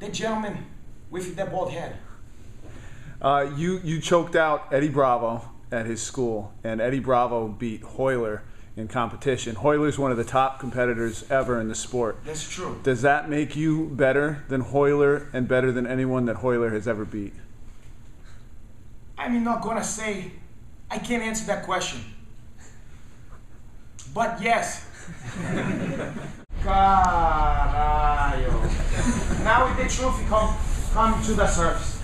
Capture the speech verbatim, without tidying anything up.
the gentleman with the bald head. Uh, you, you choked out Eddie Bravo at his school, and Eddie Bravo beat Royler in competition. Royler's one of the top competitors ever in the sport. That's true. Does that make you better than Royler and better than anyone that Royler has ever beat? I'm not gonna say, I can't answer that question. But yes. Caralho. Now with the truth come, come to the surface.